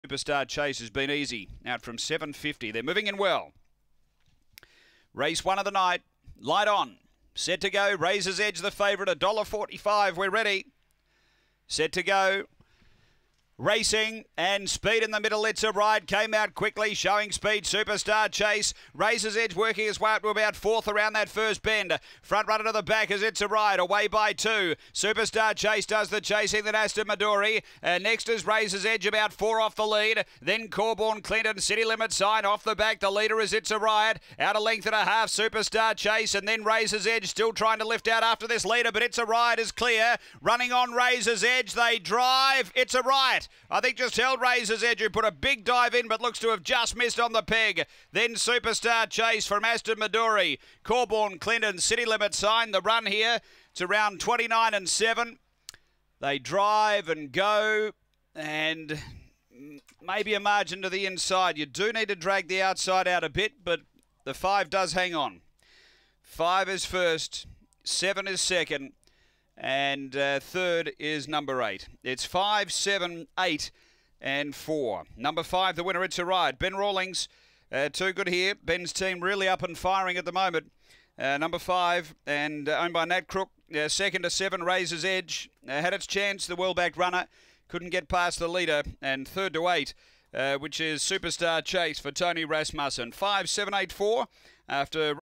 Superstar Chase has been easy, out from 750. They're moving in well. Race 1 of the night, light on. Set to go, Razor's Edge the favourite, $1.45. We're ready. Set to go. Racing and speed in the middle. It's a Ride came out quickly, showing speed. Superstar Chase. Razor's Edge working his way up to about fourth around that first bend. Front runner to the back as It's a Ride. Away by 2. Superstar Chase does the chasing. Then Aston Midori. Next is Razor's Edge, about 4 off the lead. Then Corborn Clinton. City Limit Sign off the back. The leader is It's a Ride. Out a length and a half. Superstar Chase. And then Razor's Edge still trying to lift out after this leader. But It's a Ride is clear. Running on Razor's Edge. They drive. It's a Right. I think just held Razor's Edge, who put a big dive in but looks to have just missed on the peg. Then Superstar Chase from Aston Midori. Corborn Clinton, City Limit Sign. The run here, it's around 29 and 7. They drive and go, and maybe a margin to the inside. You do need to drag the outside out a bit, but the 5 does hang on. 5 is first, 7 is second. And third is number 8. It's 5, 7, 8 and 4. Number 5, the winner, It's a Ride. Ben Rawlings, too good here. Ben's team really up and firing at the moment. Number 5, and owned by Nat Crook. Second to 7, Razor's Edge. Had its chance, the well-backed runner. Couldn't get past the leader. And third to 8, which is Superstar Chase for Tony Rasmussen. 5, 7, 8, 4 after...